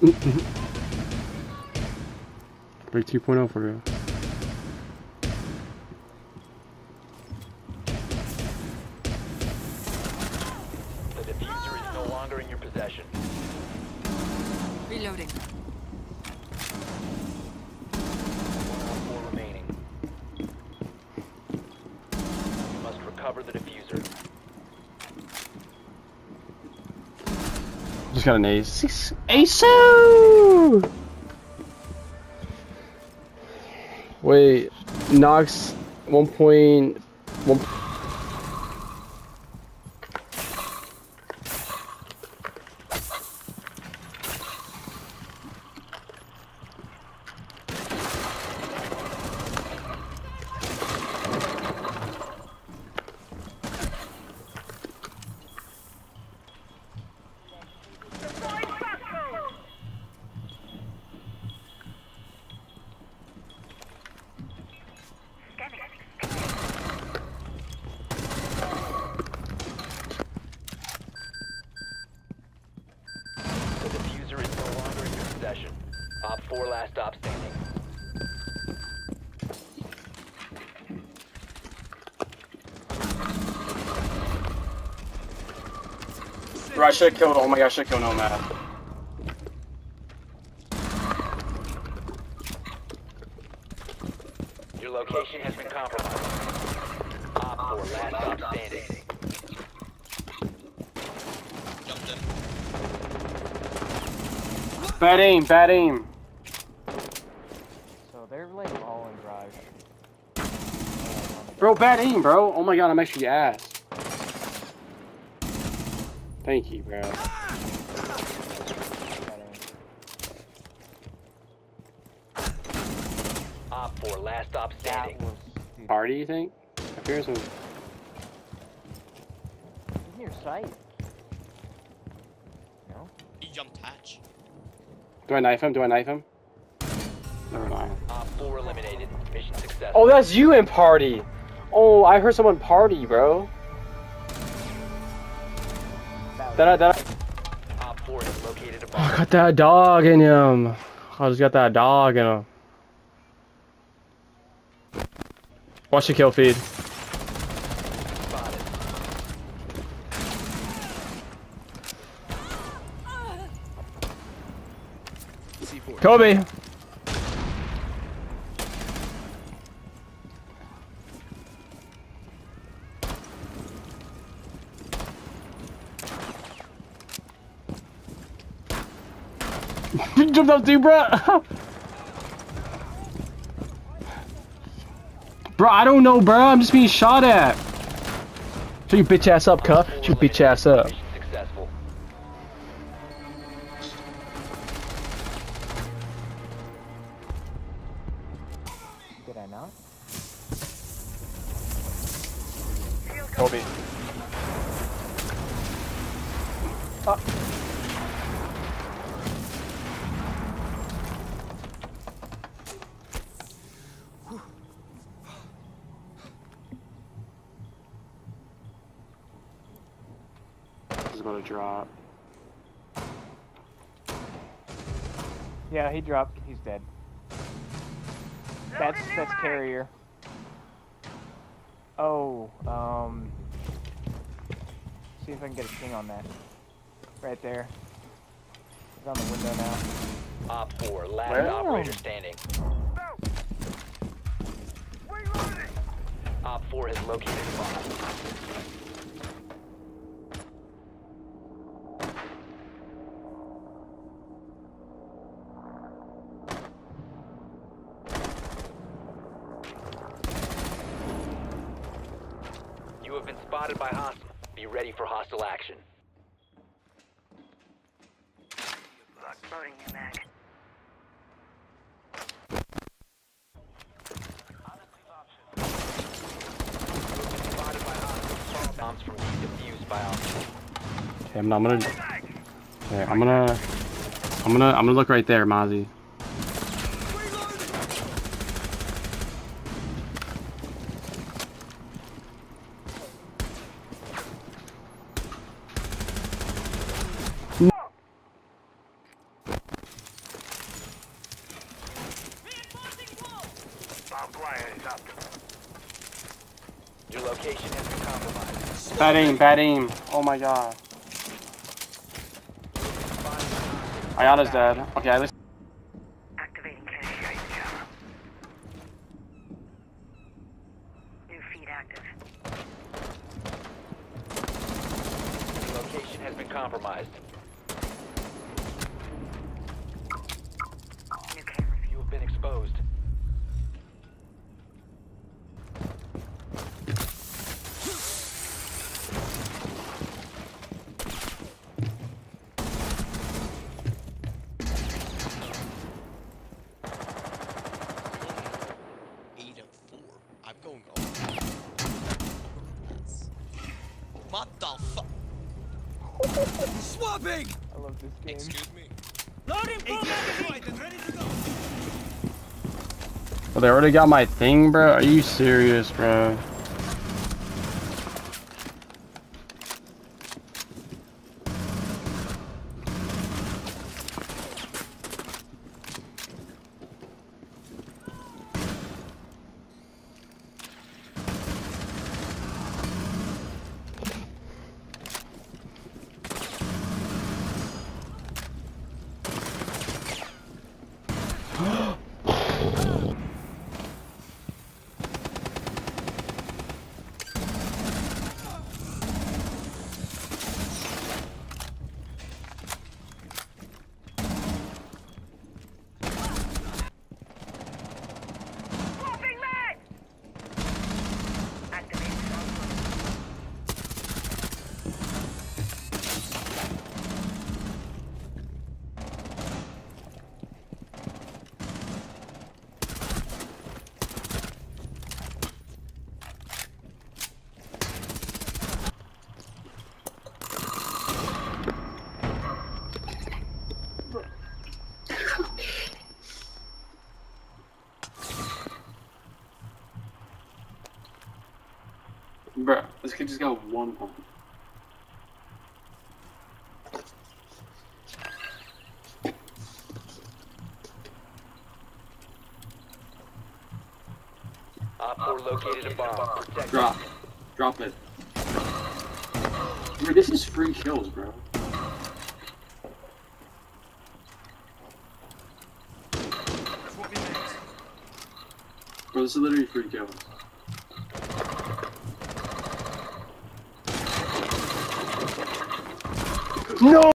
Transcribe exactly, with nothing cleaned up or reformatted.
Break two point oh for real. The diffuser is no longer in your possession. Reloading. Four remaining. You must recover the diffuser. Just got an ace. Ace! Wait, Nokk one point one. Op four last stop standing. Bro, I should have killed. Oh my gosh, I should have killed Nomad. Your location has been compromised. Op four last stop standing. Bad aim, bad aim. So they're like all in garage. Bro, bad aim, bro. Oh my god, I'm actually ass. Thank you, bro. Op four last stop standing. That was, Party, you think? Appears with. in your sight. No? He jumped hatch. Do I knife him? Do I knife him? Never mind. Op four eliminated. Mission successful. Oh, that's you in party. Oh, I heard someone party, bro. That that. Op four has located a I bomb. got that dog in him. I just got that dog in him. Watch the kill feed. Spotted. Kobe. You jumped up too, bro. Bro, I don't know, bro. I'm just being shot at. Shut your bitch ass up, cuh. Shut your bitch ass up. Mission successful. Did I not? Kobe. Oh. He's about to drop. Yeah, he dropped. He's dead. That's that's carrier. Oh, um. See if I can get a ping on that. Right there. He's on the window now. Op four last Where? operator standing. Op four has located a bomb. You have been spotted by hostile. Be ready for hostile action. Loading your mag. Spotted by hostile. Bombs from being defused by hostile. Okay, I'm, I'm gonna. Okay, I'm gonna. I'm gonna. I'm gonna look right there, Mozzie. acquired is optimal. Your location has been compromised. Bad aim, bad aim. Oh my god. Ayana's dead. Okay, at least. Activating cache. New feed active. Your location has been compromised. New camera You have been exposed. Eight and four. I'm going over. What the fuck? Swapping! I love this game. Excuse me. Loading full magazine. Ready to go. Oh, they already got my thing, bro. Are you serious, bro? Swapping mag! Activating Bro, this kid just got one point. Op four located a bomb. Protect Drop. Drop it. Bro, this is free kills, bro. Bro, this is literally free kills. No!